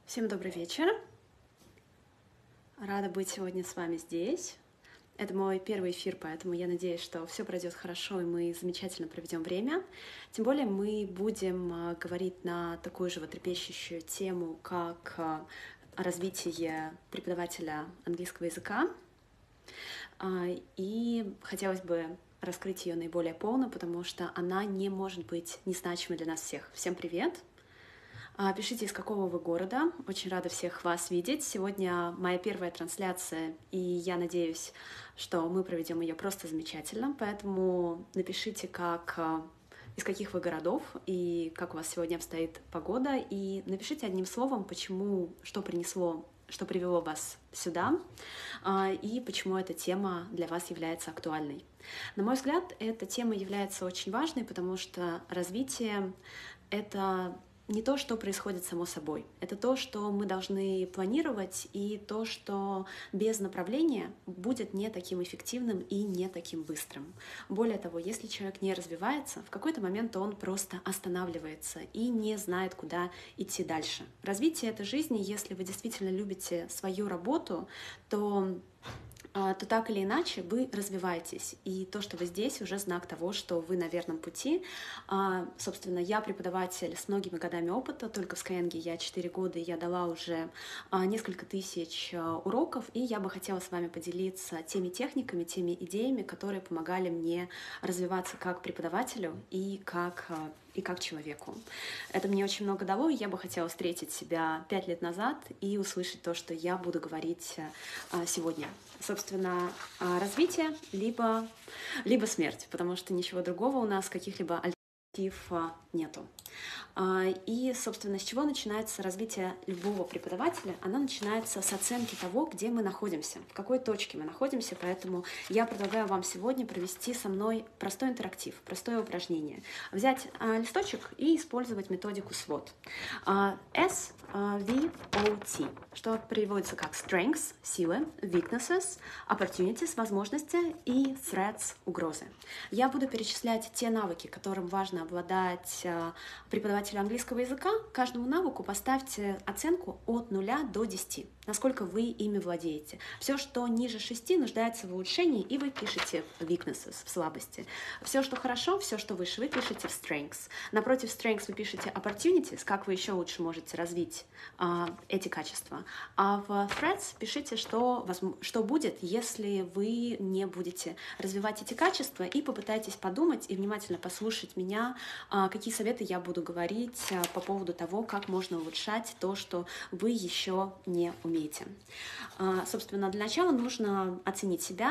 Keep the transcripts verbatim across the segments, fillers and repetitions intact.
Всем добрый вечер. Рада быть сегодня с вами здесь. Это мой первый эфир, поэтому я надеюсь, что все пройдет хорошо, и мы замечательно проведем время. Тем более мы будем говорить на такую животрепещущую тему, как развитие преподавателя английского языка. И хотелось бы раскрыть ее наиболее полно, потому что она не может быть незначимой для нас всех. Всем привет! Пишите, из какого вы города. Очень рада всех вас видеть. Сегодня моя первая трансляция, и я надеюсь, что мы проведем ее просто замечательно. Поэтому напишите, как, из каких вы городов и как у вас сегодня обстоит погода. И напишите одним словом, почему, что принесло, что привело вас сюда, и почему эта тема для вас является актуальной. На мой взгляд, эта тема является очень важной, потому что развитие — это не то, что происходит само собой. Это то, что мы должны планировать, и то, что без направления будет не таким эффективным и не таким быстрым. Более того, если человек не развивается, в какой-то момент он просто останавливается и не знает, куда идти дальше. Развитие — это жизнь, и если вы действительно любите свою работу, то то так или иначе вы развиваетесь. И то, что вы здесь, уже знак того, что вы на верном пути. Собственно, я преподаватель с многими годами опыта, только в Skyeng я четыре года, и я дала уже несколько тысяч уроков, и я бы хотела с вами поделиться теми техниками, теми идеями, которые помогали мне развиваться как преподавателю и как и как человеку. Это мне очень много дало, и я бы хотела встретить себя пять лет назад и услышать то, что я буду говорить сегодня. Собственно, развитие либо, либо смерть, потому что ничего другого у нас, каких-либо альтернатив нету. И, собственно, с чего начинается развитие любого преподавателя? Оно начинается с оценки того, где мы находимся, в какой точке мы находимся, поэтому я предлагаю вам сегодня провести со мной простой интерактив, простое упражнение. Взять листочек и использовать методику свот. эс ви о ти, что переводится как strengths, силы, weaknesses, opportunities, возможности, и threats, угрозы. Я буду перечислять те навыки, которым важно обладать преподавателю английского языка. Каждому навыку поставьте оценку от нуля до десяти, насколько вы ими владеете. Все, что ниже шести, нуждается в улучшении, и вы пишете weaknesses, в слабости. Все, что хорошо, все, что выше, вы пишете в strengths. Напротив strengths вы пишете opportunities, как вы еще лучше можете развить а, эти качества. А в threats пишите, что, что будет, если вы не будете развивать эти качества, и попытайтесь подумать и внимательно послушать меня, а, какие советы я буду говорить а, по поводу того, как можно улучшать то, что вы еще не умеете. А, собственно, для начала нужно оценить себя,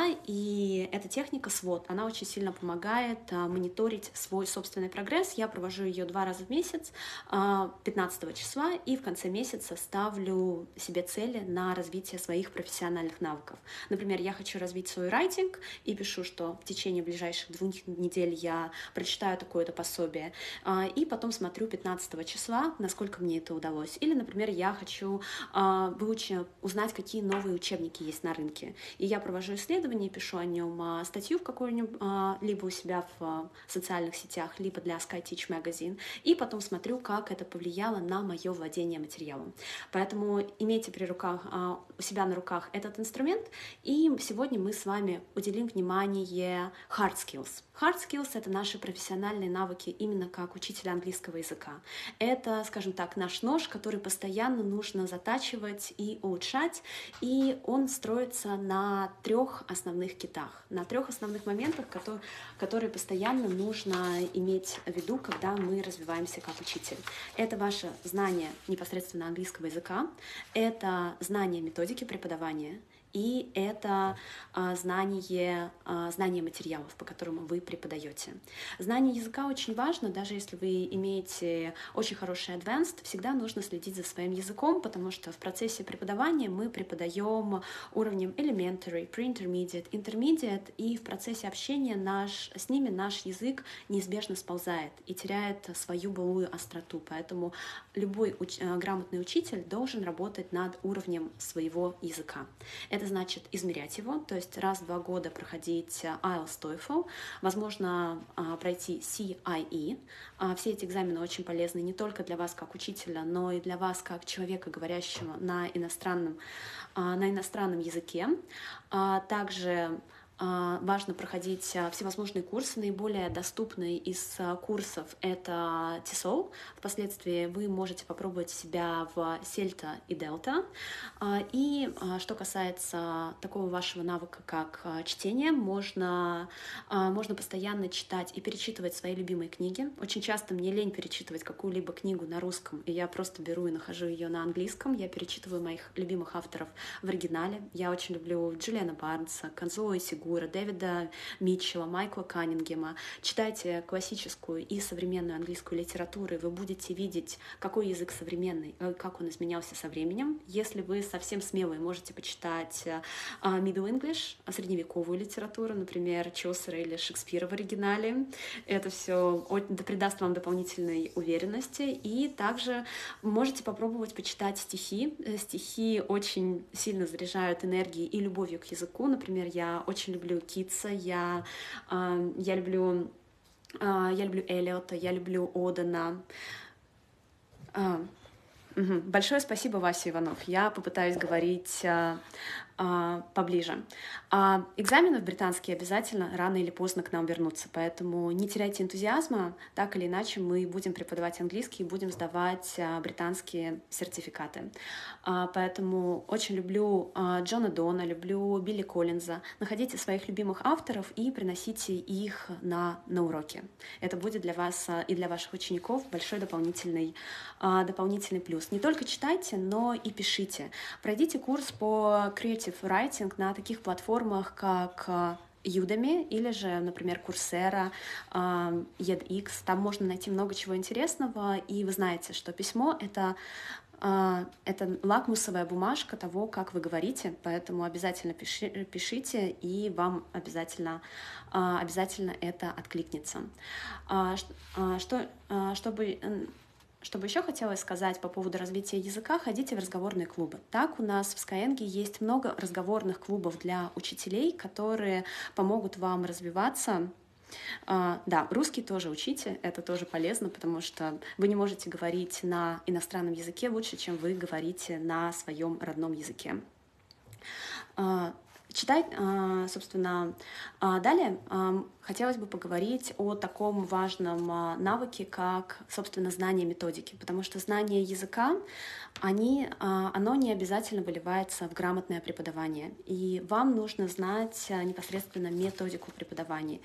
и эта техника свот, она очень сильно помогает а, мониторить свой собственный прогресс. Я провожу ее два раза в месяц, а, пятнадцатого числа, и в конце месяца ставлю себе цели на развитие своих профессиональных навыков. Например, я хочу развить свой райтинг и пишу, что в течение ближайших двух недель я прочитаю такое-то пособие, а, и потом смотрю пятнадцатого числа, насколько мне это удалось. Или, например, я хочу а, выучить, узнать, какие новые учебники есть на рынке. И я провожу исследование, пишу о нем а, статью в какой-нибудь, а, либо у себя в а, социальных сетях, либо для SkyTeach Magazine, и потом смотрю, как это повлияло на мое владение материалом. Поэтому имейте при руках, а, у себя на руках этот инструмент, и сегодня мы с вами уделим внимание hard skills. Hard skills — это наши профессиональные навыки именно как учителя английского языка. Это, скажем так, наш нож, который постоянно нужно затачивать и улучшать, и он строится на трех основных китах, на трех основных моментах, которые, которые постоянно нужно иметь в виду, когда мы развиваемся как учитель. Это ваше знание непосредственно английского языка, это знание методики преподавания, и это а, знание, а, знание материалов, по которым вы преподаете. Знание языка очень важно, даже если вы имеете очень хороший advanced, всегда нужно следить за своим языком, потому что в процессе преподавания мы преподаем уровнем elementary, pre-intermediate, intermediate, и в процессе общения наш, с ними наш язык неизбежно сползает и теряет свою былую остроту, поэтому любой уч, грамотный учитель должен работать над уровнем своего языка. Это значит измерять его, то есть раз в два года проходить ай эл ти эс, TOEFL, возможно, пройти си ай и. Все эти экзамены очень полезны не только для вас как учителя, но и для вас как человека, говорящего на иностранном, на иностранном языке. Также важно проходить всевозможные курсы. Наиболее доступный из курсов — это тесол. Впоследствии вы можете попробовать себя в сельта и дельта. И что касается такого вашего навыка, как чтение, можно, можно постоянно читать и перечитывать свои любимые книги. Очень часто мне лень перечитывать какую-либо книгу на русском, и я просто беру и нахожу ее на английском. Я перечитываю моих любимых авторов в оригинале. Я очень люблю Джулиана Барнса, Канзуо Исигура, Дэвида Митчелла, Майкла Каннингема. Читайте классическую и современную английскую литературу, и вы будете видеть, какой язык современный, как он изменялся со временем. Если вы совсем смелые, можете почитать Middle English, средневековую литературу, например, Чосера или Шекспира в оригинале. Это все придаст вам дополнительной уверенности. И также можете попробовать почитать стихи. Стихи очень сильно заряжают энергией и любовью к языку. Например, я очень люблю Китса, я, э, я, люблю, э, я люблю Эллиота, я люблю Одена. Э, угу. Большое спасибо, Вася Иванов. Я попытаюсь говорить э, э, поближе. А экзамены в британские обязательно рано или поздно к нам вернутся, поэтому не теряйте энтузиазма. Так или иначе мы будем преподавать английский и будем сдавать э, британские сертификаты. А, поэтому очень люблю э, Джона Дона, люблю Билли Коллинза. Находите своих любимых авторов и приносите их на, на уроки. Это будет для вас э, и для ваших учеников большой дополнительный, э, дополнительный плюс. Не только читайте, но и пишите. Пройдите курс по Creative Writing на таких платформах, как Udemy или же, например, Coursera, edX. Там можно найти много чего интересного, и вы знаете, что письмо — это это лакмусовая бумажка того, как вы говорите, поэтому обязательно пиши, пишите, и вам обязательно, обязательно это откликнется. Что, чтобы... Что бы еще хотелось сказать по поводу развития языка, ходите в разговорные клубы. Так, у нас в Skyeng есть много разговорных клубов для учителей, которые помогут вам развиваться. Uh, да, русский тоже учите, это тоже полезно, потому что вы не можете говорить на иностранном языке лучше, чем вы говорите на своем родном языке. Uh, Читать, собственно, далее хотелось бы поговорить о таком важном навыке, как, собственно, знание методики, потому что знание языка, они, оно не обязательно выливается в грамотное преподавание, и вам нужно знать непосредственно методику преподавания.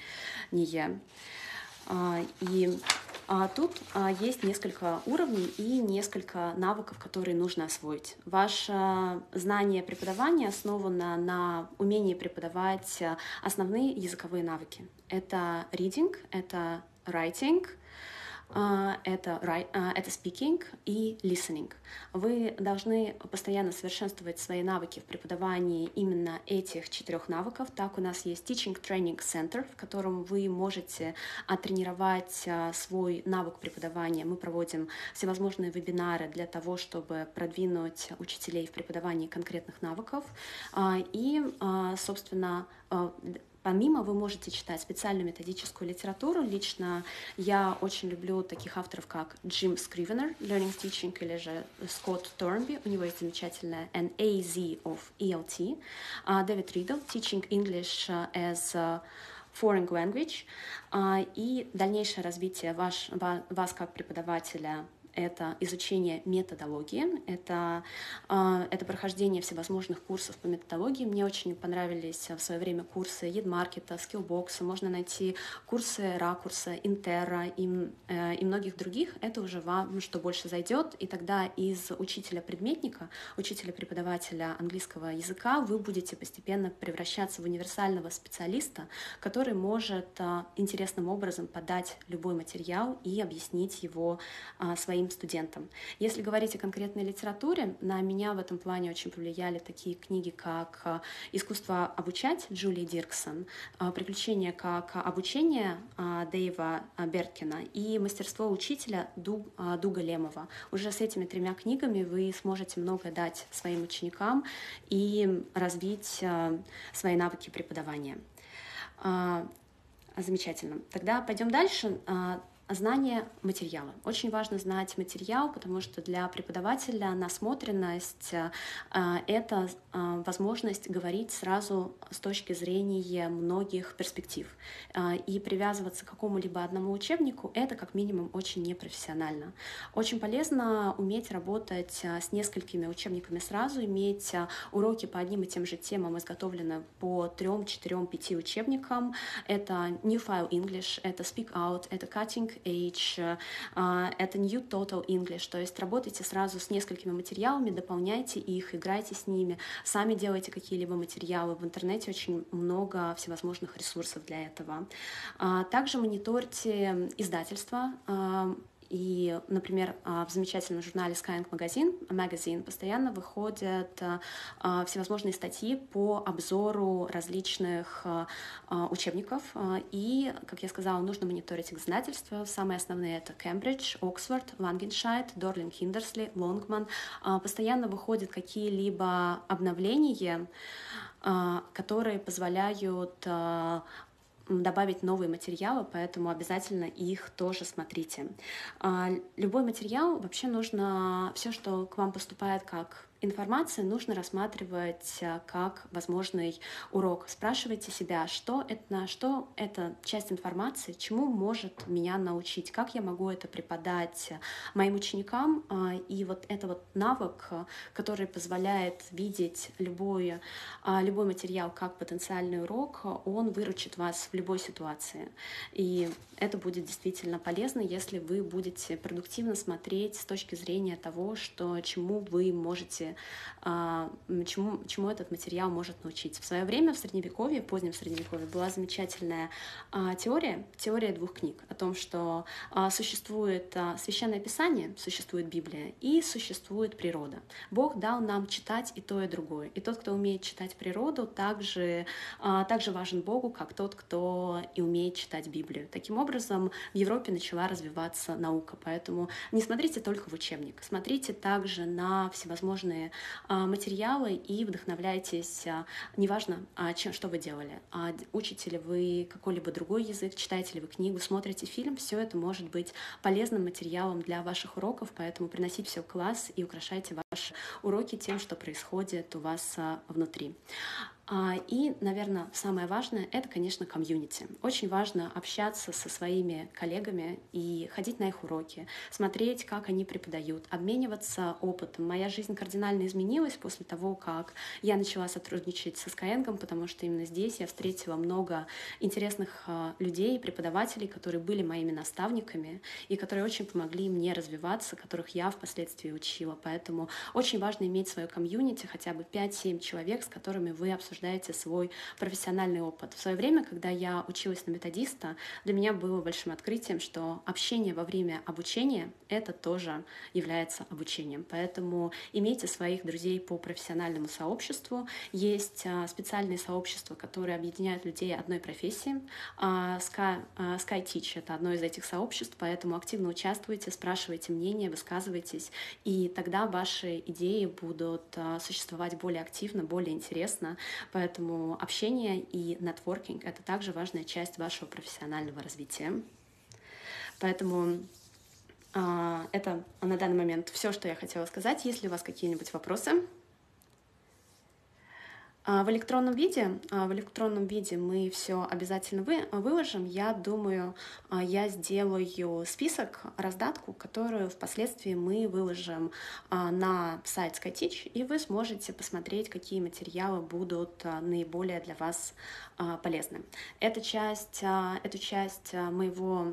И А тут а, есть несколько уровней и несколько навыков, которые нужно освоить. Ваше знание преподавания основано на умении преподавать основные языковые навыки. Это reading, это writing, это, это speaking и listening. Вы должны постоянно совершенствовать свои навыки в преподавании именно этих четырех навыков. Так, у нас есть Teaching Training Center, в котором вы можете оттренировать свой навык преподавания. Мы проводим всевозможные вебинары для того, чтобы продвинуть учителей в преподавании конкретных навыков. И, собственно, помимо вы можете читать специальную методическую литературу. Лично я очень люблю таких авторов, как Джим Скривенер, Learning Teaching, или же Скотт Торнби. У него есть замечательная An A Z of E L T. Дэвид Ридл, Teaching English as a Foreign Language. И дальнейшее развитие ваш, вас как преподавателя — это изучение методологии, это, это прохождение всевозможных курсов по методологии. Мне очень понравились в свое время курсы Едмаркета, Skillbox, можно найти курсы Ракурса, Интера и, и многих других. Это уже вам что больше зайдет, и тогда из учителя-предметника, учителя-преподавателя английского языка вы будете постепенно превращаться в универсального специалиста, который может интересным образом подать любой материал и объяснить его своим своим студентам. Если говорить о конкретной литературе, на меня в этом плане очень повлияли такие книги, как «Искусство обучать» Джулии Дирксон, «Приключения как обучение» Дэйва Берткина и «Мастерство учителя» Дуга Лемова. Уже с этими тремя книгами вы сможете многое дать своим ученикам и развить свои навыки преподавания. Замечательно. Тогда пойдем дальше. Знание материала. Очень важно знать материал, потому что для преподавателя насмотренность — это возможность говорить сразу с точки зрения многих перспектив. И привязываться к какому-либо одному учебнику — это как минимум очень непрофессионально. Очень полезно уметь работать с несколькими учебниками сразу, иметь уроки по одним и тем же темам, изготовлены по трем, четырем, пяти учебникам. Это New File English, это Speak Out, это Cutting Age, это New Total English, то есть работайте сразу с несколькими материалами, дополняйте их, играйте с ними, сами делайте какие-либо материалы. В интернете очень много всевозможных ресурсов для этого. Также мониторьте издательства. И, например, в замечательном журнале Skyeng Magazine, Magazine постоянно выходят всевозможные статьи по обзору различных учебников. И, как я сказала, нужно мониторить издательства. Самые основные — это Cambridge, Oxford, Langenscheidt, Dorling Kindersley, Longman. Постоянно выходят какие-либо обновления, которые позволяют добавить новые материалы, поэтому обязательно их тоже смотрите. Любой материал, вообще нужно, все, что к вам поступает как информация, нужно рассматривать как возможный урок. Спрашивайте себя, что это, что это часть информации, чему может меня научить, как я могу это преподать моим ученикам. И вот это вот навык, который позволяет видеть любой, любой материал как потенциальный урок, он выручит вас в любой ситуации. И это будет действительно полезно, если вы будете продуктивно смотреть с точки зрения того, что, чему вы можете, чему, чему этот материал может научить. В свое время в Средневековье, позднем Средневековье, была замечательная теория, теория двух книг о том, что существует Священное Писание, существует Библия и существует природа. Бог дал нам читать и то, и другое. И тот, кто умеет читать природу, также, также важен Богу, как тот, кто и умеет читать Библию. Таким образом, в Европе начала развиваться наука, поэтому не смотрите только в учебник, смотрите также на всевозможные а, материалы и вдохновляйтесь, а, неважно, а, чем, что вы делали, а, учите ли вы какой-либо другой язык, читаете ли вы книгу, смотрите фильм, все это может быть полезным материалом для ваших уроков, поэтому приносите все в класс и украшайте ваши уроки тем, что происходит у вас а, внутри. И, наверное, самое важное — это, конечно, комьюнити. Очень важно общаться со своими коллегами и ходить на их уроки, смотреть, как они преподают, обмениваться опытом. Моя жизнь кардинально изменилась после того, как я начала сотрудничать со Skyeng, потому что именно здесь я встретила много интересных людей, преподавателей, которые были моими наставниками и которые очень помогли мне развиваться, которых я впоследствии учила. Поэтому очень важно иметь свое комьюнити, хотя бы пять-семь человек, с которыми вы обсуждаете свой профессиональный опыт. В свое время, когда я училась на методиста, для меня было большим открытием, что общение во время обучения — это тоже является обучением. Поэтому имейте своих друзей по профессиональному сообществу. Есть специальные сообщества, которые объединяют людей одной профессии. Sky, SkyTeach — это одно из этих сообществ, поэтому активно участвуйте, спрашивайте мнение, высказывайтесь, и тогда ваши идеи будут существовать более активно, более интересно. Поэтому общение и нетворкинг — это также важная часть вашего профессионального развития. Поэтому э, это на данный момент все, что я хотела сказать. Есть ли у вас какие-нибудь вопросы? В электронном виде, в электронном виде мы все обязательно вы, выложим. Я думаю, я сделаю список, раздатку, которую впоследствии мы выложим на сайт SkyTeach, и вы сможете посмотреть, какие материалы будут наиболее для вас полезны. Эта часть, эту часть моего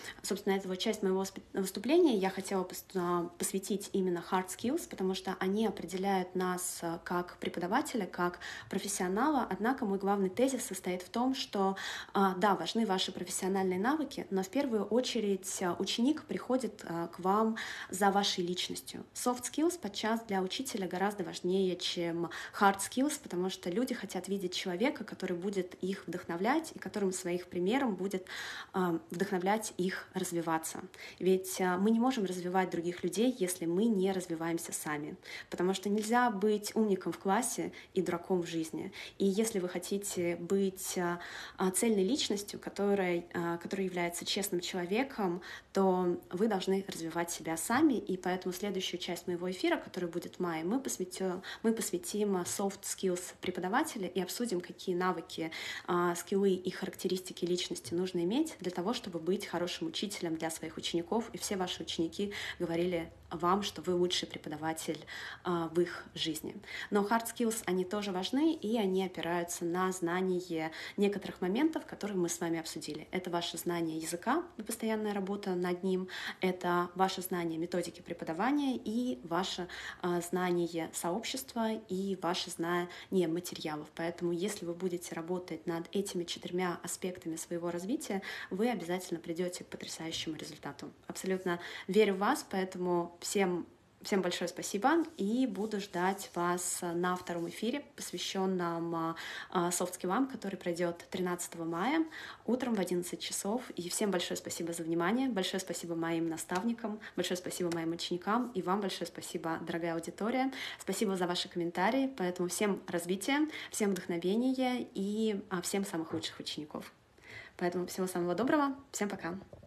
собственно, эту часть моего выступления я хотела посвятить именно hard skills, потому что они определяют нас как преподавателя, как профессионала. Однако мой главный тезис состоит в том, что да, важны ваши профессиональные навыки, но в первую очередь ученик приходит к вам за вашей личностью. Soft skills подчас для учителя гораздо важнее, чем hard skills, потому что люди хотят видеть человека, который будет их вдохновлять и которым своих примером будет э, вдохновлять их развиваться. Ведь э, мы не можем развивать других людей, если мы не развиваемся сами, потому что нельзя быть умником в классе и дураком в жизни. И если вы хотите быть э, цельной личностью, которая, э, которая является честным человеком, то вы должны развивать себя сами, и поэтому следующую часть моего эфира, который будет в мае, мы посвятим, мы посвятим soft skills преподавателя и обсудим, какие навыки, скиллы и характеристики личности нужно иметь для того, чтобы быть хорошим учителем для своих учеников, и все ваши ученики говорили вам, что вы лучший преподаватель в их жизни. Но hard skills, они тоже важны, и они опираются на знание некоторых моментов, которые мы с вами обсудили. Это ваше знание языка и постоянная работа над ним, это ваше знание методики преподавания и ваше знание сообщества и ваше знание материалов. Поэтому если вы будете работать над этими четырьмя аспектами своего развития, вы обязательно придете к потрясающему результату. Абсолютно верю в вас, поэтому всем Всем большое спасибо, и буду ждать вас на втором эфире, посвященном софт-скиллам, который пройдет тринадцатого мая утром в одиннадцать часов. И всем большое спасибо за внимание, большое спасибо моим наставникам, большое спасибо моим ученикам, и вам большое спасибо, дорогая аудитория. Спасибо за ваши комментарии, поэтому всем развития, всем вдохновения и всем самых лучших учеников. Поэтому всего самого доброго, всем пока!